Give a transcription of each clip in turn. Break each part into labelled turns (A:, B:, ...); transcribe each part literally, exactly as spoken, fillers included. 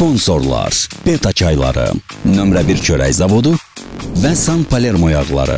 A: Sponsorlar: Beta çayları, nömrə bir çörək zavodu və San Palermo yağları.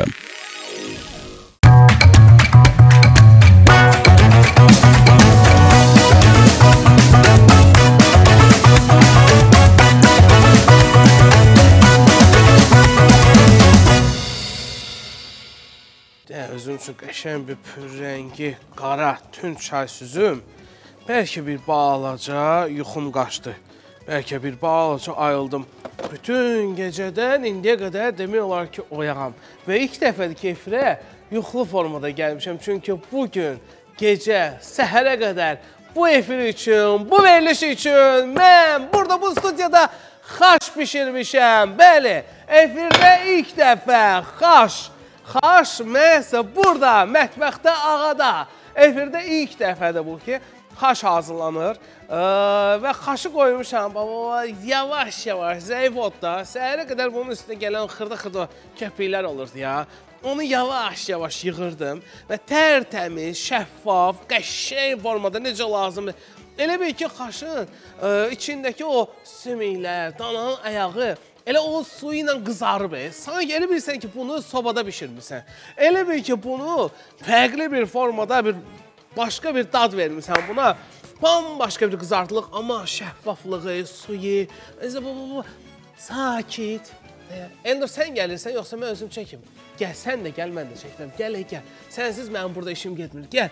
B: Özüm üçün qəşəng bir pürrəngi, qara, tünd çay süzüm. Bəlkə bir balaca yuxum qaçdı. Bəlkə bir balaca ayıldım. Bütün gecədən indiyə qədər demək olar ki, oyağam. Və ilk dəfədir ki, efirə yuxulu formada gəlmişəm. Çünki bugün gecə, səhərə qədər bu efir üçün, bu veriliş üçün mən burada bu studiyada xaş bişirmişəm. Bəli, efirdə ilk dəfə xaş. Xaş məhsə burada, mətbəxdə, ağada. Efirdə ilk dəfədir bu ki, xaş hazırlanır və xaşı qoymuşam, baba, yavaş-yavaş, zəif odda, səhərə qədər bunun üstünə gələn xırda-xırda köpüklər olurdu ya. Onu yavaş-yavaş yığırdım və tərtəmiz, şəffaf, qəşəng formada necə lazımdır. Elə bil ki, xaşın içindəki o sümüklər, dananın ayağı, elə o suyu ilə qızarıb, sanki elə bilsən ki, bunu sobada bişirmişsən. Elə bil ki, bunu fərqli bir formada, bir başqa bir dad vermişsən buna. Bambaşqa bir qızartılıq, amma şəffaflığı, suyu, sakit. Ender, sən gəlirsən, yoxsa mən özüm çəkim? Gəl, sən də gəl, mən də çəkməm. Gəl, gəl. Sənsiz mənim burada işim getmir. Gəl.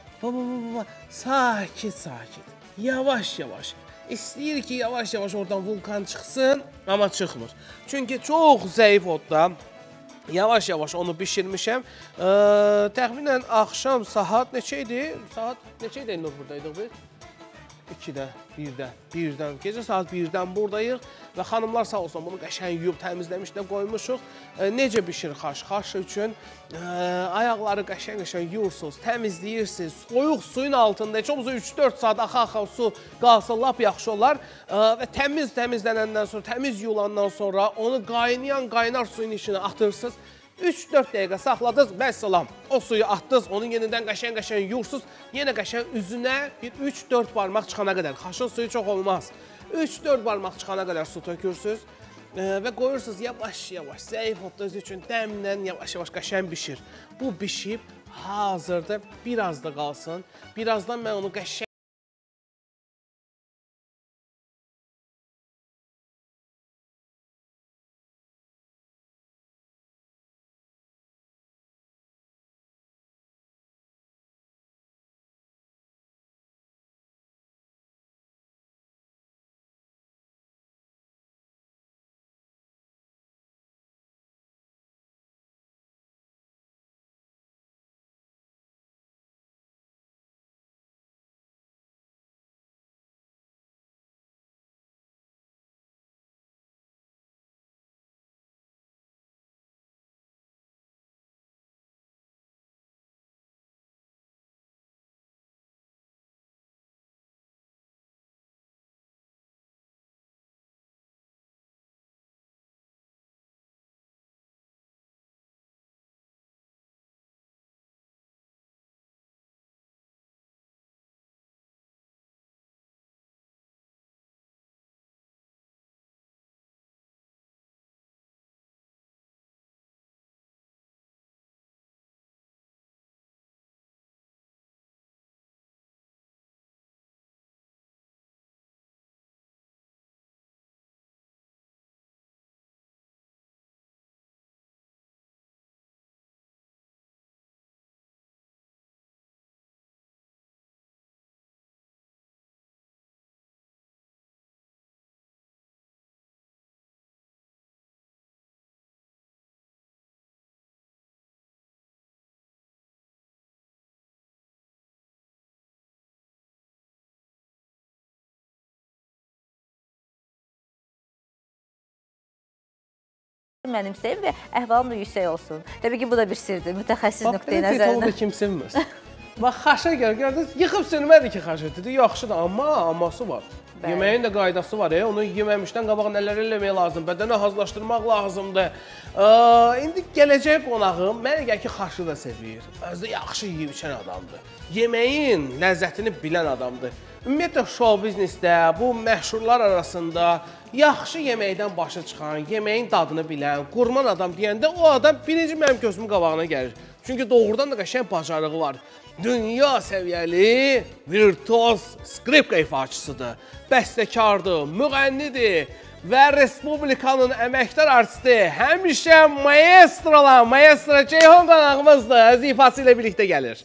B: Sakit, sakit. Yavaş-yavaş. İstəyir ki, yavaş-yavaş oradan vulkan çıxsın, amma çıxmır. Çünki çox zəif odda yavaş-yavaş onu bişirmişəm. Təxminən axşam saat neçə idi? Saat neçə idi Nur buradaydıq biz? ikidə, birdə, birdən, gecə saat birdən buradayıq və xanımlar sağ olsun bunu qəşəng yuyub, təmizləmiş də qoymuşuq. Necə bişir xaş? Xaş üçün ayaqları qəşəng-qəşəng yuyursunuz, təmizləyirsiniz, soyuq suyun altında, heç olmasa üç dörd saat axa-axa su qalsa lap yaxşı olar və təmiz təmizlənəndən sonra, təmiz yulandan sonra onu qaynayan qaynar suyun içine atırsınız. üç dörd dəqiqə saxladınız, vəssalam, o suyu atdınız, onu yenidən qəşəng-qəşəng yuyursunuz, yenə qəşəng üzünə bir üç dörd barmaq çıxana qədər, xaşın suyu çox olmaz, üç dörd barmaq çıxana qədər su tökürsünüz və qoyursunuz yavaş-yavaş, zəif odda özü üçün dəmlə yavaş-yavaş qəşəng bişir. Bu bişib hazırdır, biraz da qalsın, birazdan mən onu qəşəng
C: mənim sevim və əhvalım da yüksək olsun. Təbii ki, bu da bir sirdir, mütəxəssis nöqteyi
B: nəzərindən. Bax, belə kim sevmir? Bax, xaşa gəl, gördünüz, yıxıb sürmədi ki, xaşa dedi, yaxşıdır, amma, amması var. Yeməyin də qaydası var, e? Onu yeməmişdən qabaq nələr eləmək lazım, bədəni hazırlaşdırmaq lazımdır. Ə, indi gələcək qonağım, mənə gəl ki, xaşı da sevir. Özü yaxşı yeyib içən adamdır. Yeməyin ləzzətini bilən adamdır. Ümumiyyətlə, show biznesdə, bu məşhurlar arasında yaxşı yeməkdən başı çıxan, yeməyin dadını bilən, qurman adam deyəndə o adam birinci mənim gözümün qabağına gəlir. Çünki doğrudan da qəşəng bacarığı var. Dünya səviyyəli virtuoz skripka ifaçısıdır, bəstəkardır, müğənnidir və Respublikanın əməkdar artisti, həmişə maestro olan Maestro Ceyhun qonağımızdır. Öz ifası ilə birlikdə gəlir.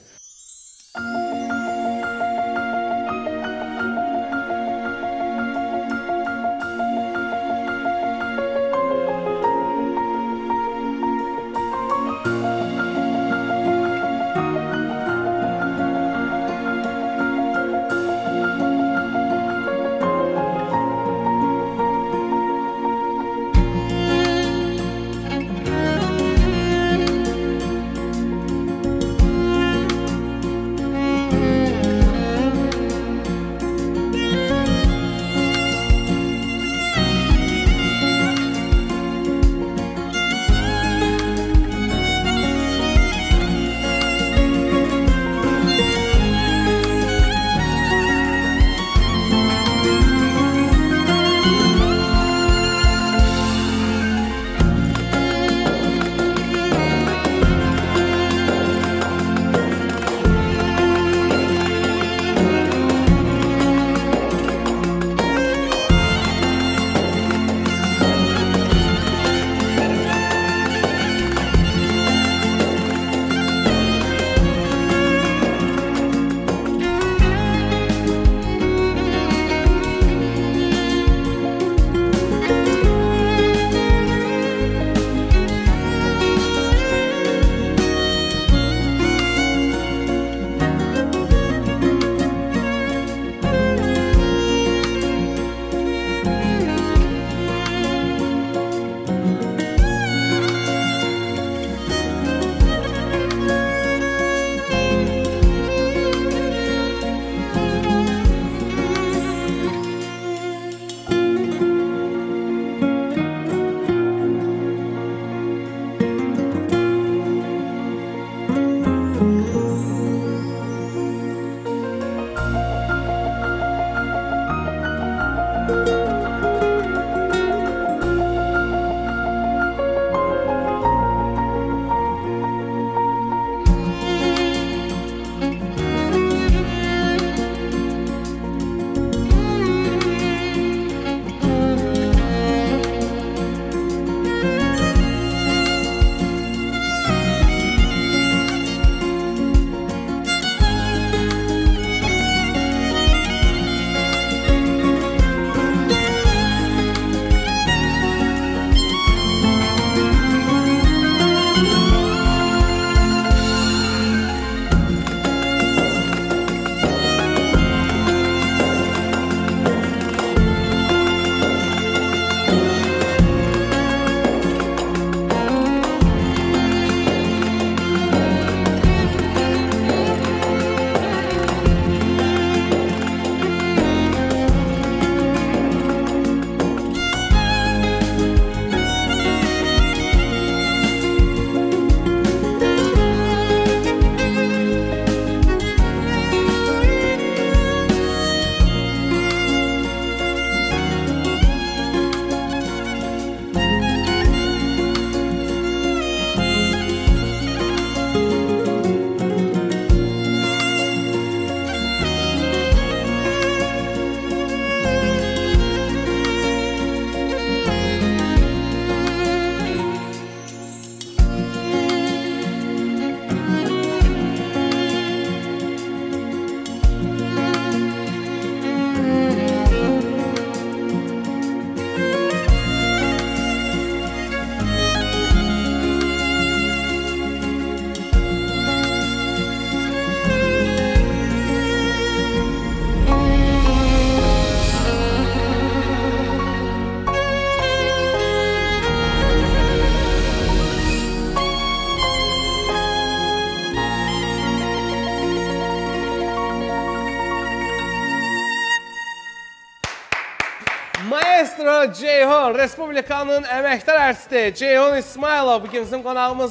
B: Maestro Ceyhun, Respublikanın əməkdar artisti Ceyhun İsmailov bugün bizim qonağımız.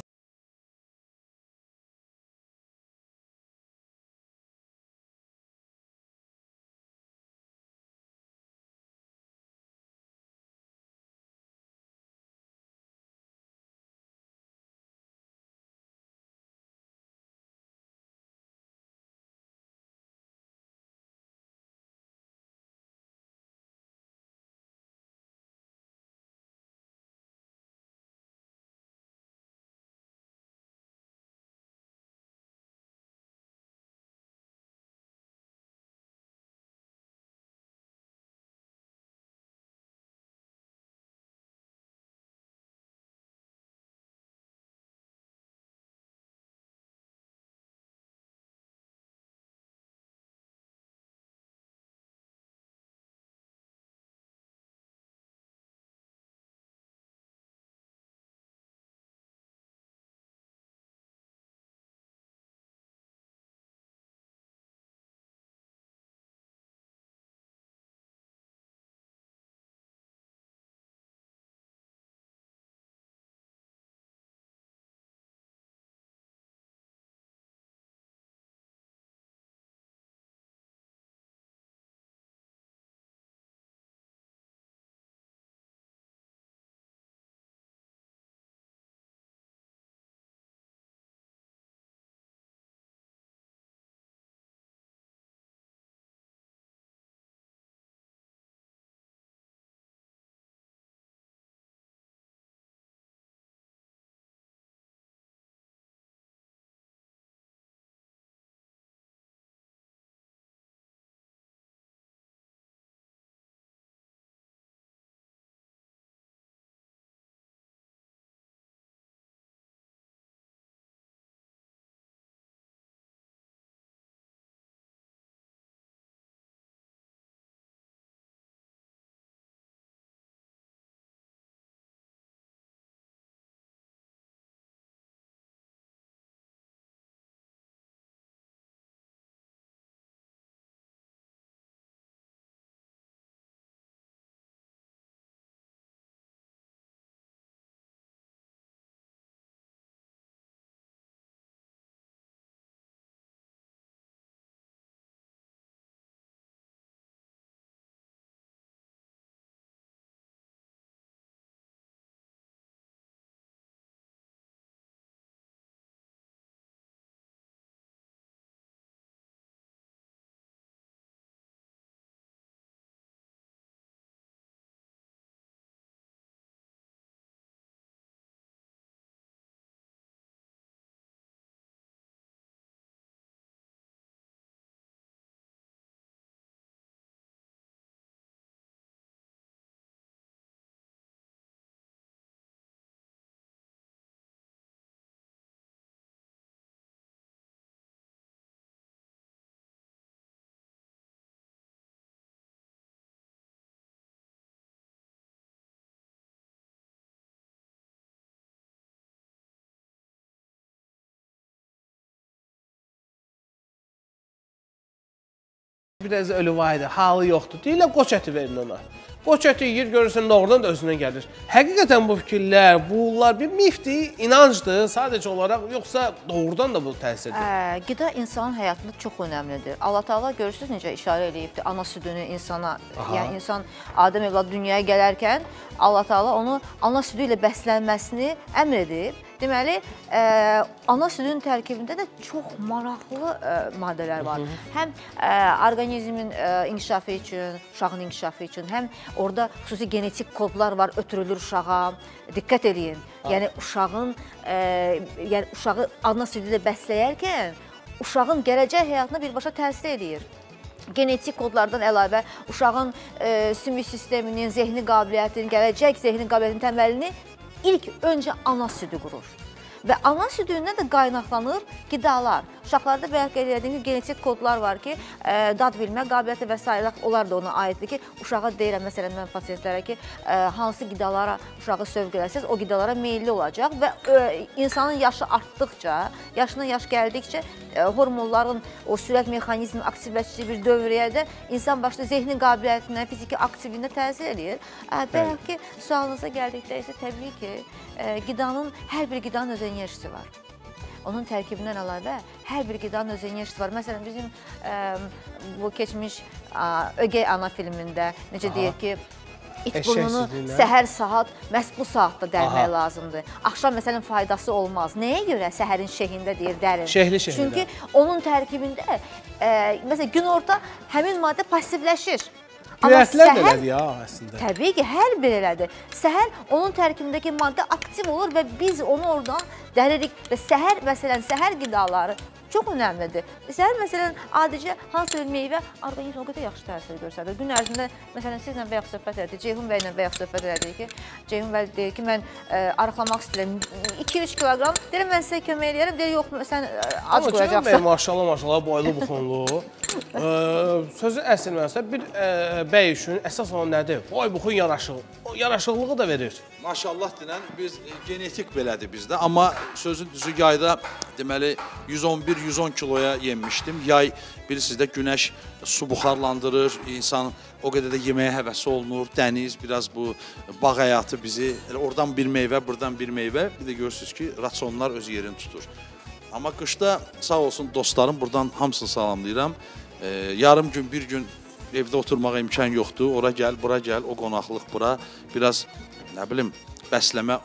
B: Biraz ölü var idi, halı yoxdur. Deyirlər, qoç əti verin ona. Qoç əti yiyir, görürsən, doğrudan da özünə gəlir. Həqiqətən bu fikirlər, bunlar bir mifdir, inancdır sadəcə olaraq, yoxsa doğrudan da bu təsir edir?
C: Qida insanın həyatında çox önəmlidir. Allah Taala görürsünüz necə işarə edibdir ana südünü insana, yəni insan Adəm evladı dünyaya gələrkən Allah Taala onu ana südü ilə bəslənməsini əmr edib. Deməli, ə, ana südün tərkibində də çox maraqlı ə, maddələr var. Hı -hı. Həm ə, orqanizmin ə, inkişafı üçün, uşağın inkişafı üçün, həm orada xüsusi genetik kodlar var, ötürülür uşağa. Diqqət edin. Ha. Yəni uşağın, ə, yəni uşağı ana südü ilə bəsləyərkən uşağın gələcək həyatına birbaşa təsir edir. Genetik kodlardan əlavə uşağın ə, sümük sisteminin, zehni qabiliyyətinin, gələcək zehni qabiliyyətinin təməlini İlk öncə ana südü qurur. Və ana südündən də qaynaqlanır qidalar. Uşaqlarda bəyək qeyd edildiğim ki, genetik kodlar var ki, dad bilmə qabiliyyəti və s. onlar da ona aiddir ki, uşağa deyirəm, məsələn, mən pasientlərə ki, hansı qidalara uşağı sövq eləsəz, o qidalara meyilli olacaq və insanın yaşı artdıqca, yaşına yaş gəldikcə hormonların o sürət mexanizmi aktivləşdiyi bir dövriyədə insan başda zehni qabiliyyətinə, fiziki aktivliyinə təsir edir. Bəyək ki, sualınıza gəldikdə isə təbii ki, qidanın, hər bir qidanın öz enerjisi var. Onun tərkibindən əlavə hər bir qidanın öz enerjisi var. Məsələn, bizim bu keçmiş Ögey Ana filmində necə deyir ki, it burnunu səhər saat məhz bu saatda dərmək lazımdır. Axşam məsələn faydası olmaz. Nəyə görə səhərin şehində deyir dərin?
B: Şehli şehində.
C: Çünki onun tərkibində məsələn gün orta həmin maddə passivləşir.
B: Güvətlər də elədir ya əslində.
C: Təbii ki, hər bir elədir. Səhər onun tərkibindəki maddə aktiv olur və biz onu oradan dəririk. Və səhər, məsələn, səhər qidaları çox önəmlidir. Səhər, məsələn, adicə hansısa bir meyvə orqanizmə o qədər yaxşı təsir göstərir. Gün ərzində, məsələn, sizlə bayaq söhbət elədik, Ceyhun bəylə bayaq söhbət elədik ki, Ceyhun bəy deyir ki, mən arıqlamaq istəyirəm, iki üç kiloqram, deyirəm, mən sizə kömək eləyərəm, deyir, yox, sən ac qoyacaqsan.
B: Ceyhun bəy, maşallah, maşallah, boylu, buxunlu. Sözü əsl mənasında bir bəy üçün əsas olan nədir? Boy, buxun yaraşıqlığı da verir.
D: Maşallah denən, biz genetik belədir bizdə, amma sözün düzü yayda deməli yüz on bir yüz on kiloya yenmişdim. Yay bilirsiniz də günəş su buxarlandırır, insan o qədər də yeməyə həvəsi olunur, dəniz, biraz bu bağ həyatı bizi, oradan bir meyvə, buradan bir meyvə, bir də görürsünüz ki, rasionlar öz yerini tutur. Amma qışda sağ olsun dostlarım, buradan hamısını salamlayıram. E, yarım gün, bir gün evdə oturmağa imkan yoxdur, ora gəl, bura gəl, o qonaqlıq bura, biraz nə bilim, bəsləmə,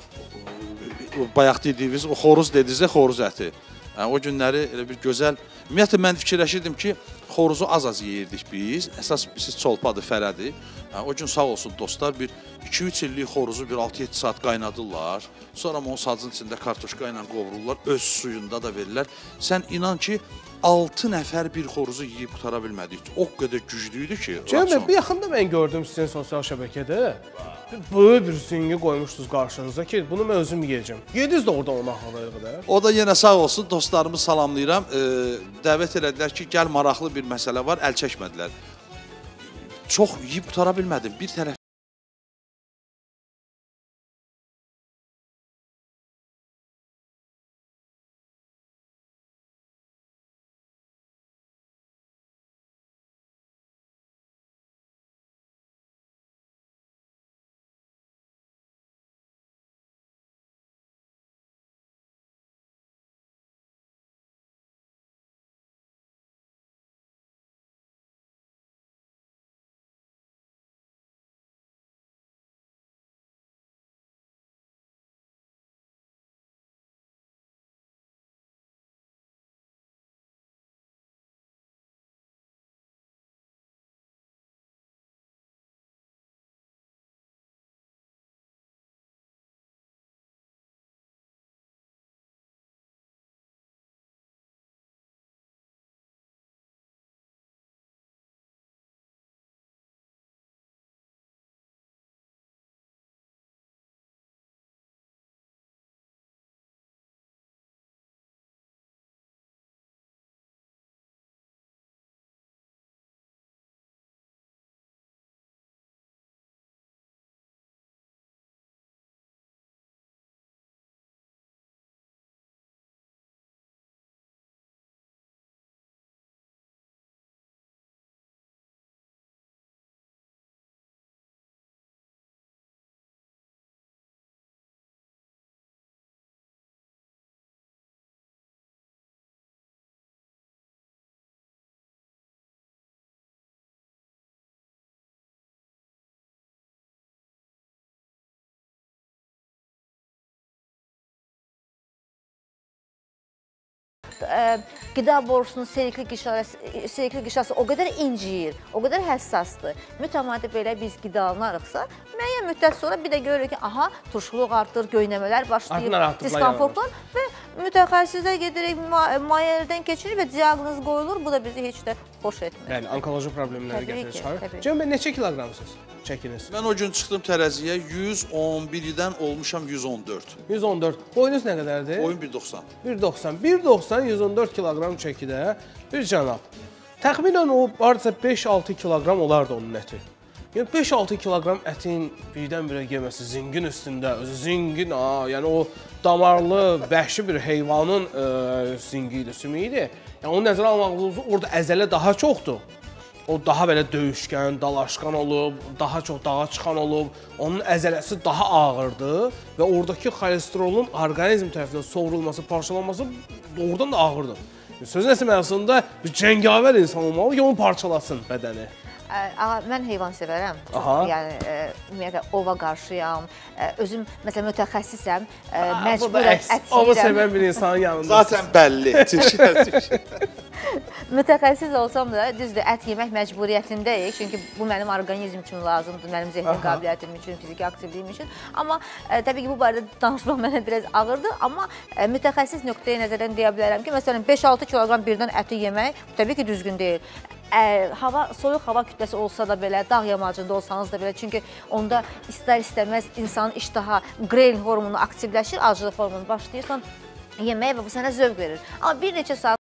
D: bayaq dediyiniz, o xoruz dedinizdə xoruz əti. Yəni, o günləri elə bir gözəl, ümumiyyətlə mən fikirləşirdim ki, xoruzu az-az yeyirdik biz, əsas siz çolpadır, fərədir. Yəni, o gün sağ olsun dostlar, bir iki üç illik xoruzu bir altı yeddi saat qaynadırlar, sonra onun sacın içində kartoşka ilə qovrurlar, öz suyunda da verirlər. Sən inan ki, altı nəfər bir xoruzu yeyib qutara bilmədik. O qədər güclüydü ki.
B: Ceyhun bəy, bir yaxında mən gördüm sizin sosial şəbəkədə. Böyük bir süngü qoymuşdunuz qarşınıza ki, bunu mən özüm yiyəcəm. Yediniz də orada ona havaya qədər.
D: O da yenə sağ olsun, dostlarımı salamlayıram. E, dəvət elədilər ki, gəl maraqlı bir məsələ var, əl çəkmədilər. Çox yeyib qutara bilmədim. Bir tərəf
C: qida borusunun selikli qişası o qədər inciyir, o qədər həssasdır. Mütəmadi belə biz qidalanarıqsa, müəyyən müddət sonra bir də görürük ki, aha, turşuluq artır, göynəmələr başlayır, diskomfortlar və mütəxəssisə gedirik, müayinədən keçirir və diaqnoz qoyulur. Bu da bizi heç də xoş etmir.
B: Yəni, onkoloji problemləri
C: Təbii
B: gətirir
C: ki,
B: çıxarır.
C: təbii.
B: Cəmi, neçə kiloqramsınız çəkiniz?
D: Mən o gün çıxdım tərəziyə yüz on birdən olmuşam yüz on dörd.
B: yüz on dörd. Boyunuz nə qədərdir?
D: Boyun bir doxsan.
B: bir doxsan. bir doxsan, yüz on dörd kiloqram çəkidə bir cənab. Təxminən o hardasa beş altı kiloqram olardı onun əti. Yəni beş altı kiloqram ətin birdən-birə yeməsi zingin üstündə, özü zingin, ha, yəni o damarlı, vəhşi bir heyvanın e, zingi idi, sümüyü idi. Yəni onu nəzərə almaq lazımdır, orada əzələ daha çoxdur. O daha belə döyüşkən, dalaşqan olub, daha çox dağa çıxan olub, onun əzələsi daha ağırdır və oradakı xolesterolun orqanizm tərəfindən sovrulması, parçalanması doğrudan da ağırdır. Sözün əsl mənasında bir cəngavər insan olmalı ki, onu parçalasın bədəni.
C: Ə, mən heyvan sevərəm. Çox, yəni ə, ümumiyyətlə ova qarşıyam. Ə, özüm məsələn mütəxəssisəm. Ə, məcburən ət yeyirəm.
B: Ova sevən bir insanın yanında.
D: Zaten bəlli.
C: Mütəxəssis olsam da düzdür, ət yemək məcburiyyətindəyik. Çünki bu mənim orqanizm üçün lazımdır, mənim zehni qabiliyyətim üçün, fiziki aktivliyim üçün. Amma ə, təbii ki, bu barədə danışmaq mənə biraz ağırdır. Amma ə, mütəxəssis nöqteyi nəzərdən deyə bilərəm ki, məsələn beş altı kiloqram birdən əti yemək təbii ki, düzgün deyil. Ə, hava, soyuq hava kütləsi olsa da belə, dağ yamacında olsanız da belə, çünki onda istər-istəməz insanın iştaha, qrelin hormonu aktivləşir, acılıq hormonu başlayırsan yeməyə və bu sənə zövq verir. Amma bir neçə saat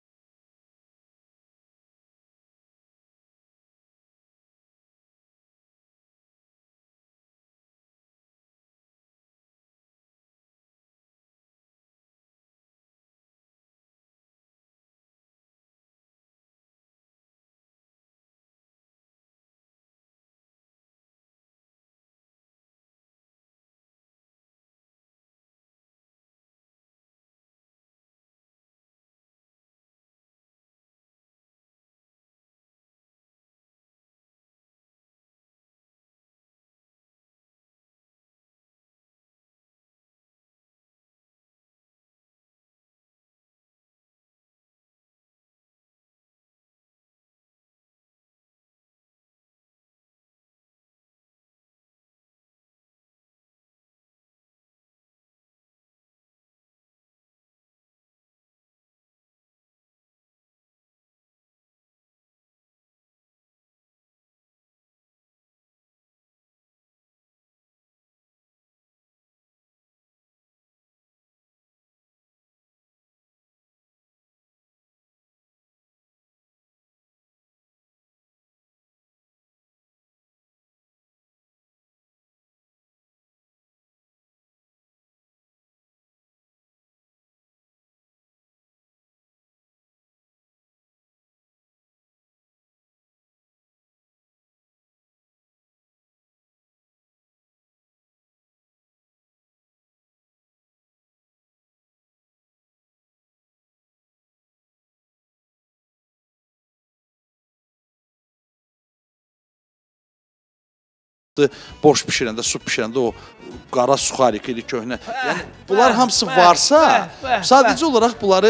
D: boş bişirəndə, su bişirəndə o qara suxarik idi köhnə. Yəni bunlar hamısı varsa, sadəcə olaraq bunları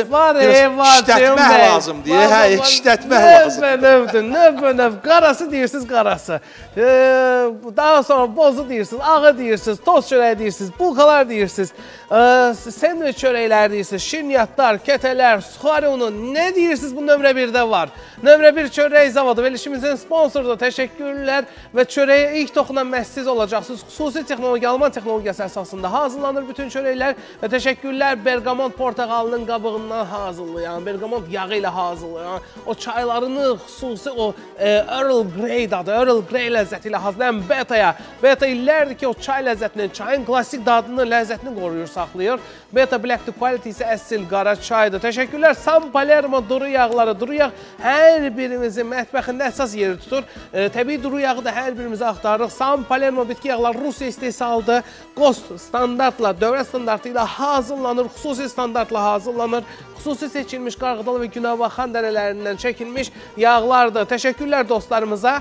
D: işlətmək lazımdır. Hə, işlətmək lazımdır.
B: Növdür, növdür, növdür. Qarası deyirsiniz, qarası. Daha sonra bozu deyirsiniz, ağı deyirsiniz, toz çörəyi deyirsiniz, bulkalar deyirsiniz, sandviç çörəklər deyirsiniz, şirniyyatlar, kətələr, suxari unu, nə deyirsiniz bu nömrə birdə var. Nömrə bir çörək zavodu, verilişimizin sponsorudur, təşəkkürlər və çörəyə ilk toxunan məhz siz olacaqsınız. Xüsusi texnologiya, Alman texnologiyası əsasında hazırlanır bütün çörəklər və təşəkkürlər Bergamot portağalının qabığından hazırlayan, Bergamot yağı ilə hazırlayan, o çaylarını xüsusi o e, Earl Grey dadı, Earl Grey ləzzəti ilə hazırlayan Beta'ya. Beta illərdir ki, o çay ləzzətini, çayın klasik dadını, ləzzətini qoruyur, saxlayır. Beta Black to Quality isə əsl qara çaydır. Təşəkkürlər San Palermo duru yağları. Duru yağ hər birimizin mətbəxində əsas yeri tutur. E, təbii duru yağı da hər birimizi axtarırıq. San Palermo bitki yağları Rusiya istehsalıdır. Qost standartla, dövrə standartı ilə hazırlanır, xüsusi standartla hazırlanır. Xüsusi seçilmiş Qarğıdalı və Günəbaxan dərələrindən çəkilmiş yağlardır. Təşəkkürlər dostlarımıza.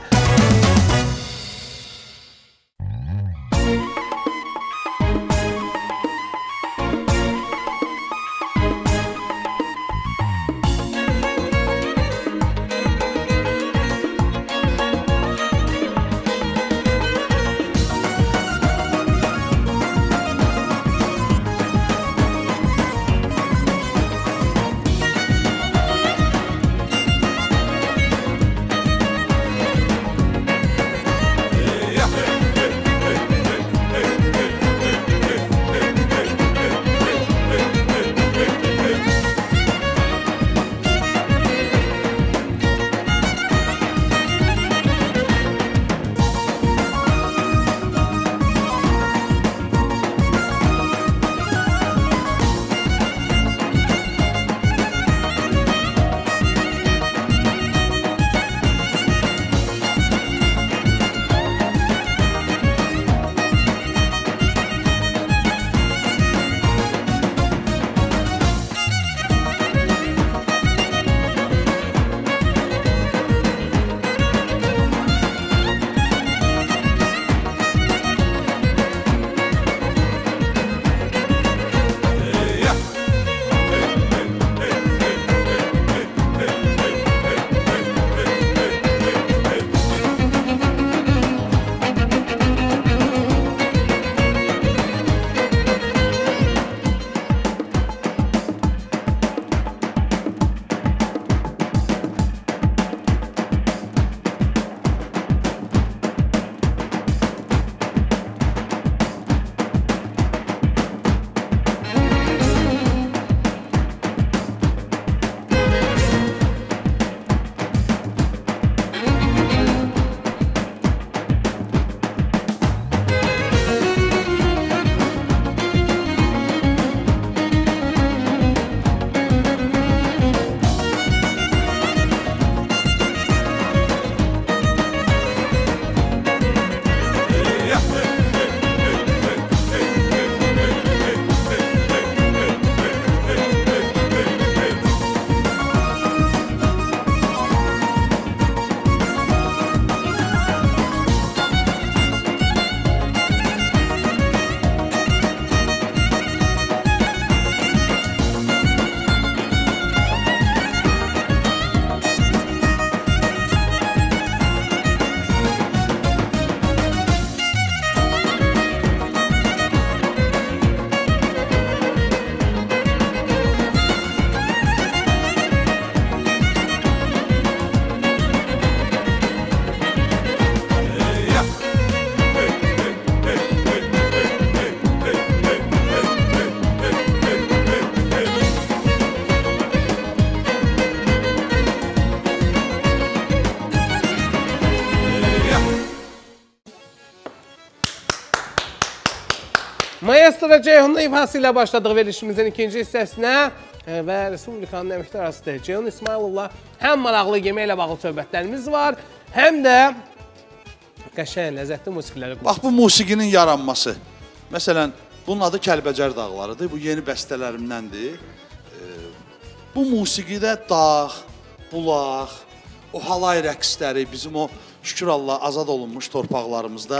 B: Maestro Ceyhun'un ifası ilə başladıq verilişimizin ikinci hissəsinə və Respublikanın əməkdar arasıdır. Ceyhun İsmayılovla həm maraqlı yeməklə bağlı söhbətlərimiz var, həm də qəşəng, ləzzətli musiqiləri qulaq.
D: Bax, bu musiqinin yaranması. Məsələn, bunun adı Kəlbəcər dağlarıdır. Bu yeni bəstələrimdəndir. Bu musiqidə dağ, bulaq, o halay rəqsləri, bizim o şükür Allah azad olunmuş torpaqlarımızda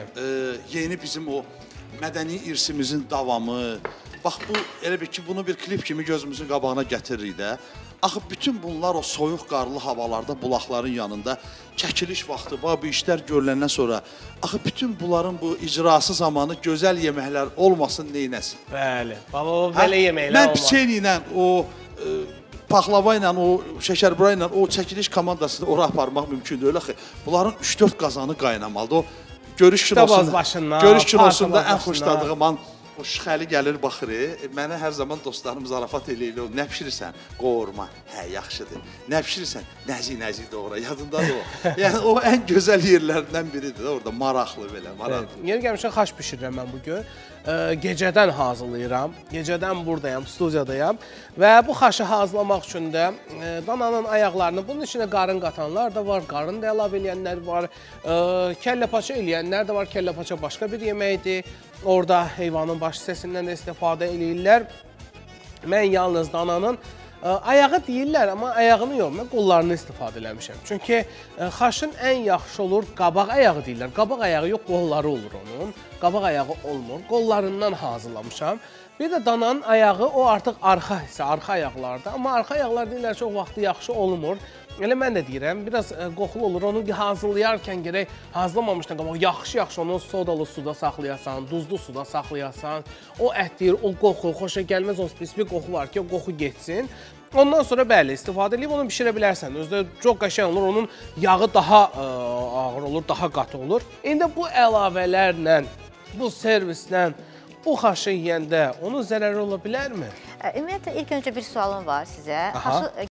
D: yeni bizim o mədəni irsimizin davamı. Bax, bu elə bir ki, bunu bir klip kimi gözümüzün qabağına gətiririk də. Axı, bütün bunlar o soyuq, qarlı havalarda, bulaqların yanında çəkiliş vaxtı, bu işlər görüləndən sonra, axı, bütün bunların bu icrası zamanı gözəl yeməklər olmasın, neynəsin?
B: Bəli, baba, belə yeməklər olmaz.
D: Mən piçeyni ilə, o paxlava ilə, o şəkərbura ilə, o çəkiliş komandasını ora aparmaq mümkündür. Öyle axı, bunların üç dörd qazanı qaynamalıdır. O görüş kinosunda, görüş kinosunda ən xoşladığım an o Şıxəli gəlir, baxır, mənə hər zaman dostlarım zarafat eləyir, nə pişirirsən? Qoğurma, hə, yaxşıdır. Nə pişirirsən? Nəzik-nəzik doğra, yadındadır o. Yəni, o ən gözəl yerlərindən biridir, orada maraqlı belə, maraqlı.
B: Yeri gəlmişən xaş pişirirəm mən bugün. Gecədən hazırlayıram, gecədən buradayam, studiyadayam və bu xaşı hazırlamaq üçün də dananın ayaqlarını, bunun içində qarın qatanlar da var, qarın da əlavə eləyənlər var, kəlləpaça eləyənlər də var, kəlləpaça başqa bir yeməkdir. Orada heyvanın baş hissəsindən də istifadə eləyirlər. Mən yalnız dananın ayağı deyirlər, amma ayağını yox, mən qollarını istifadə eləmişəm. Çünki xaşın ən yaxşı olur, qabaq ayağı deyirlər. Qabaq ayağı yox, qolları olur onun. Qabaq ayağı olmur, qollarından hazırlamışam. Bir də dananın ayağı, o artıq arxa hissə, arxa ayaqlarda. Amma arxa ayaqlar deyirlər, çox vaxtı yaxşı olmur. Elə mən də deyirəm, biraz qoxulu olur, onu hazırlayarkən gərək hazırlamamışdan qabaq yaxşı-yaxşı onu sodalı suda saxlayasan, duzlu suda saxlayasan. O ət deyir, o qoxu, xoşa gəlməz, o pis bir qoxu var ki, o qoxu getsin. Ondan sonra bəli, istifadə edib onu bişirə bilərsən. Özdə çox qəşəng olur, onun yağı daha ağır olur, daha qatı olur. İndi bu əlavələrlə, bu servislə, bu xaşı yeyəndə onun zərəri ola bilərmi?
C: Ümumiyyətlə, ilk öncə bir sualım var sizə.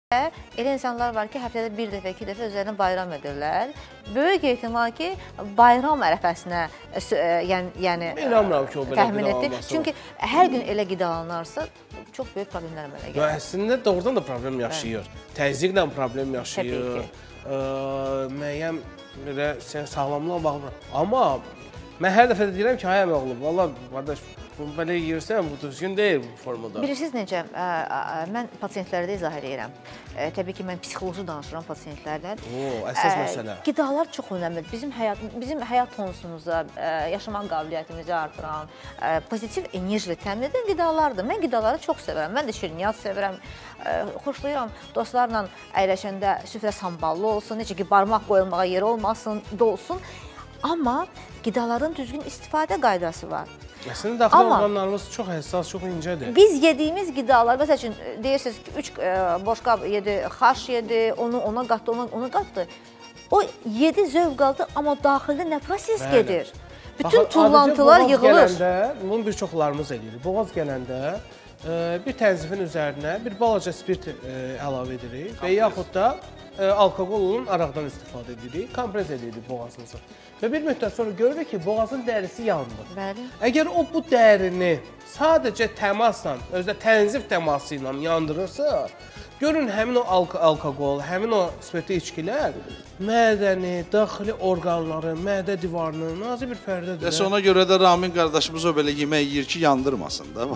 C: Elə insanlar var ki, həftədə bir dəfə, iki dəfə özlərinə bayram edirlər. Böyük ehtimal ki, bayram ərəfəsinə yəni, yəni
B: İnanmıram ki, o belə
C: təxmin etdi. Çünki hər gün elə qidalanarsa, çox böyük problemlər əmələ gəlir.
B: Əslində doğrudan da problem yaşayır. Təzyiqlə problem yaşayır. Müəyyən belə sağlamlığa bağlı. Amma mən hər dəfə də deyirəm ki, ay əmək olub. Valla, qardaş, bunu belə yiyirsən, bu düzgün deyil bu formada.
C: Bilirsiniz necə, mən pasiyentlərdə izah edirəm. Təbii ki, mən psixoloji danışıram pasiyentlərlə.
B: O, əsas məsələ.
C: Qidalar çox önəmlidir. Bizim həyat, bizim həyat tonusumuza, yaşamaq qabiliyyətimizi artıran, pozitiv enerji təmin edən qidalardır. Mən qidaları çox sevirəm. Mən də şirniyyat sevirəm. Xoşlayıram dostlarla əyləşəndə süfrə samballı olsun, necə ki, barmaq qoyulmağa yeri olmasın, dolsun. Amma qidaların düzgün istifadə qaydası var.
B: Əslində, daxili orqanlarımız çox həssas, çox incədir.
C: Biz yediyimiz qidalar, məsəl üçün, deyirsiniz ki, üç boşqab yedi, xaş yedi, onu ona qatdı, ona qatdı. O yedi zövq aldı, amma daxildə nə proses gedir? Bütün tullantılar yığılır.
B: Bunu bir çoxlarımız edirik. Boğaz gələndə bir tənzifin üzərinə bir balaca spirt əlavə edirik və yaxud da alkoqolun araqdan istifadə edirik, kompres edirik boğazımızı. Və bir müddət sonra görürük ki, boğazın dərisi yandı.
C: Bəli.
B: Əgər o bu dərini sadəcə təmasla, özdə tənzif təması ilə yandırırsa, görün həmin o alkoqol, həmin o spirtli içkilər mədəni, daxili orqanları, mədə divarını nazik bir pərdədir.
D: Bəs ona görə də Ramin qardaşımız o belə yemək yiyir ki, yandırmasın da.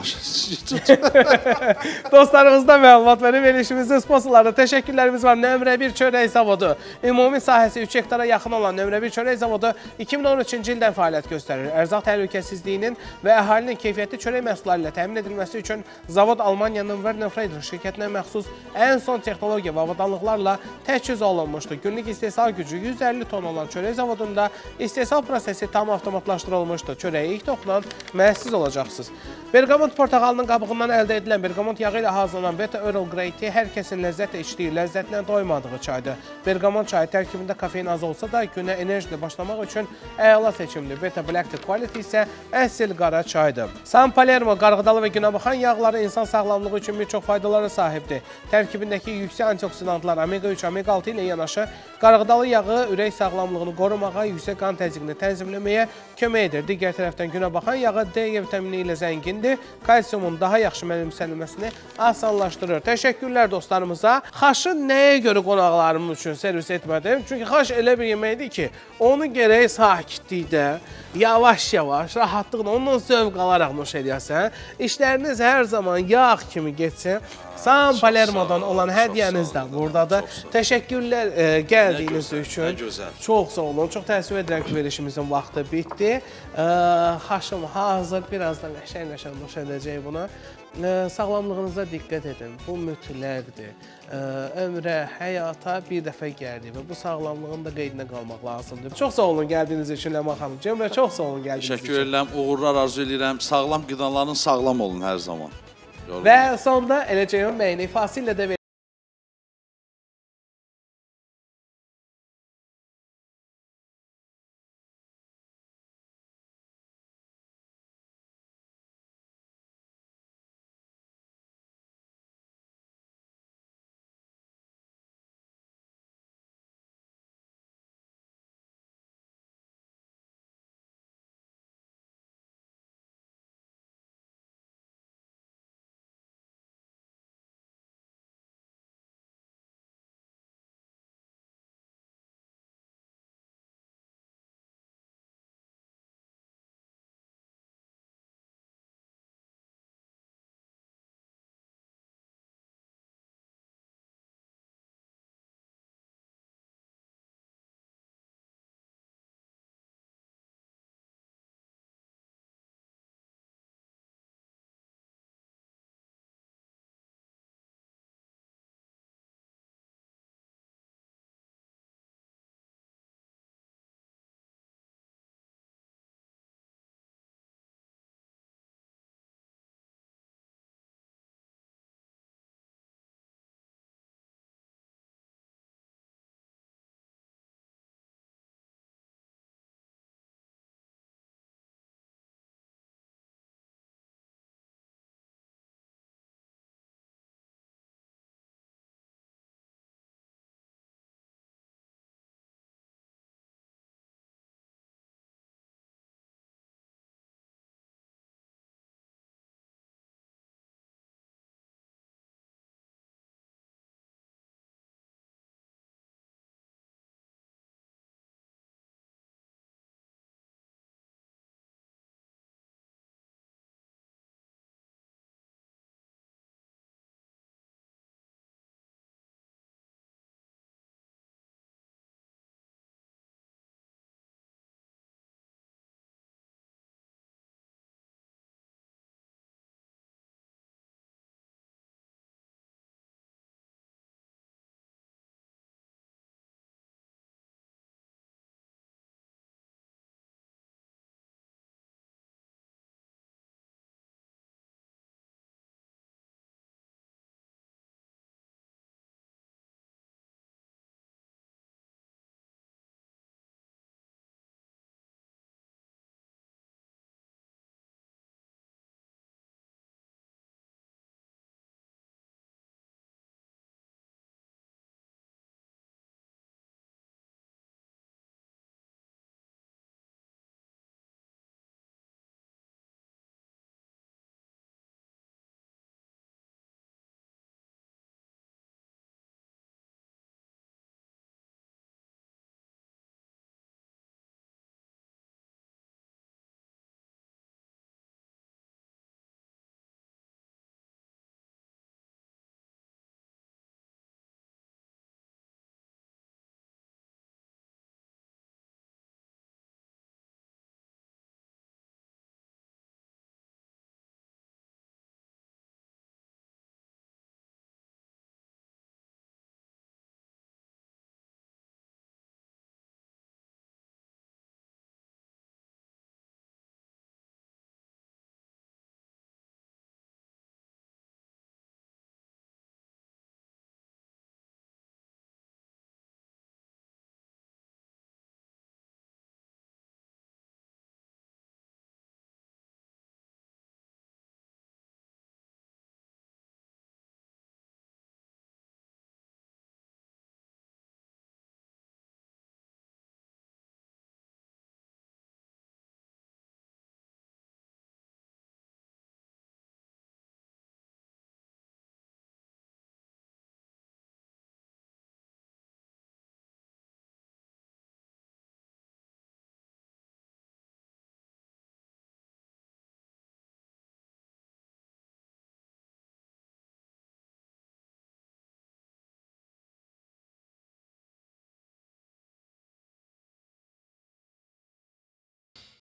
B: Dostlarımızdan məlumat verir, verilişimizin sponsorlarına təşəkkürlərimiz var. Nömrə bir çörək zavodu. Ümumi sahəsi üç hektara yaxın olan Nömrə bir çörək zavodu iki min on üçüncü ildən fəaliyyət göstərir. Ərzaq təhlükəsizliyinin və əhalinin keyfiyyətli çörək məhsulları ilə təmin edilməsi üçün zavod Almaniyanın Werner Friedrich şirkətinə məxsus ən son texnologiya və avadanlıqlarla təchiz olunmuşdur. Günlük istehsal gücü yüz əlli ton olan çörək zavodunda istehsal prosesi tam avtomatlaşdırılmışdır. Çörəyi ilk toxunan müəssiz olacaqsınız. Bergamot portağalının qabığından əldə edilən bergamot yağı ilə hazırlanan Beta Earl Grey tea hər kəsin ləzzətlə içdiyi, ləzzətlə doymadığı çaydır. Bergamot çayı tərkibində kafein az olsa da günə enerjilə başlamaq üçün əla seçimdir. Beta Black Tea Quality isə əsl qara çaydır. San Palermo qarğıdalı və günəbaxan yağları insan sağlamlığı üçün bir çox faydalara sahibdir. Tərkibindəki yüksək antioksidantlar omega üç, omega altı ilə yanaşı qarğıdalı yağı ürək sağlamlığını qorumağa, yüksək qan təzyiqini tənzimləməyə kömək edir. Digər tərəfdən günəbaxan yağı D vitamini ilə zəngindir. Kalsiumun daha yaxşı mənimsənilməsini asanlaşdırır. Təşəkkürlər dostlarımıza. Xaşı nəyə görə qonaqlarım üçün servis etmədim? Çünki xaş elə bir yeməkdir ki, onu gərək sakitlikdə, yavaş-yavaş, rahatlıqla, ondan zövq alaraq nuş edəsən. İşləriniz hər zaman yağ kimi geçsin. San Palermo'dan olan hədiyyəniz də buradadır. Təşəkkürlər e, gəldiyiniz üçün. Çox sağ olun. Çox təəssüf edirəm ki, verilişimizin vaxtı bitdi. E, xaşım hazır. Birazdan qəşəng-qəşəng nuş edəcək buna. E, sağlamlığınıza diqqət edin. Bu mütləqdir. E, ömrə, həyata bir dəfə gəldik və bu sağlamlığın da qeydinə qalmaq lazımdır. Çox sağ olun gəldiyiniz üçün Ləman xanımcığım və çox sağ olun gəldiyiniz üçün.
D: Təşəkkür edirəm, uğurlar arzu edirəm. Sağlam qidaların sağlam olun hər zaman.
B: Və sonda eləcəyəm bəyini fasilə də verir.